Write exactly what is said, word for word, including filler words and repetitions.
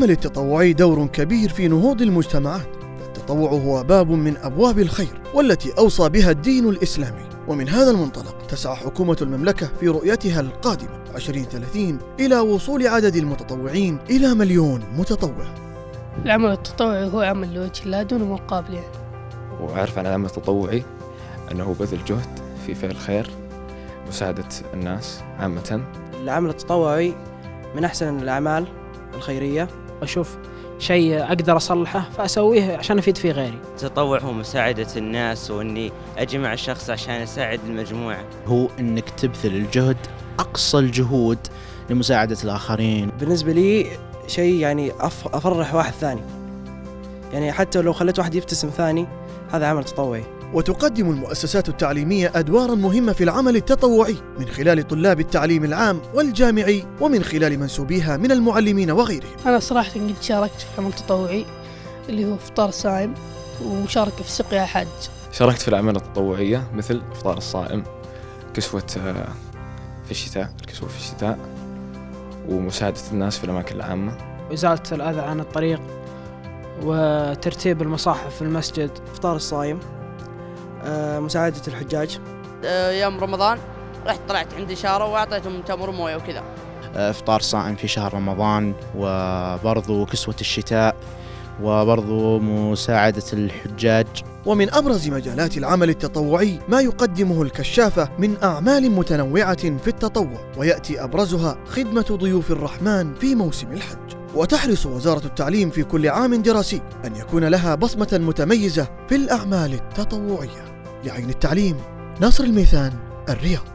للعمل التطوعي دور كبير في نهوض المجتمعات، فالتطوع هو باب من أبواب الخير والتي أوصى بها الدين الإسلامي. ومن هذا المنطلق تسعى حكومة المملكة في رؤيتها القادمة عشرين ثلاثين إلى وصول عدد المتطوعين إلى مليون متطوع. العمل التطوعي هو عمل لوجه الله دون مقابل يعني. وأعرف عن العمل التطوعي أنه بذل جهد في فعل الخير، مساعدة الناس عامة. العمل التطوعي من أحسن الأعمال الخيرية. أشوف شيء أقدر أصلحه فأسويه عشان أفيد فيه غيري. التطوع هو مساعدة الناس، وإني أجمع الشخص عشان أساعد المجموعة. هو إنك تبذل الجهد أقصى الجهود لمساعدة الآخرين. بالنسبة لي شيء يعني أفرح واحد ثاني، يعني حتى لو خليت واحد يبتسم ثاني هذا عمل تطوعي. وتقدم المؤسسات التعليمية أدوارا مهمة في العمل التطوعي من خلال طلاب التعليم العام والجامعي ومن خلال منسوبيها من المعلمين وغيرهم. أنا صراحة قد شاركت في عمل تطوعي اللي هو إفطار الصائم، ومشاركة في سقيا حج. شاركت في الأعمال التطوعية مثل إفطار الصائم، كسوة في الشتاء، الكسوة في الشتاء، ومساعدة الناس في الأماكن العامة، وإزالة الأذى عن الطريق، وترتيب المصاحف في المسجد. إفطار الصائم، مساعدة الحجاج. يوم رمضان رحت طلعت عند إشارة وأعطيتهم تمر موية وكذا. إفطار صائم في شهر رمضان، وبرضو كسوة الشتاء، وبرضو مساعدة الحجاج. ومن أبرز مجالات العمل التطوعي ما يقدمه الكشافة من أعمال متنوعة في التطوع، ويأتي أبرزها خدمة ضيوف الرحمن في موسم الحج. وتحرص وزارة التعليم في كل عام دراسي أن يكون لها بصمة متميزة في الأعمال التطوعية. لعين التعليم، ناصر الميثان، الرياض.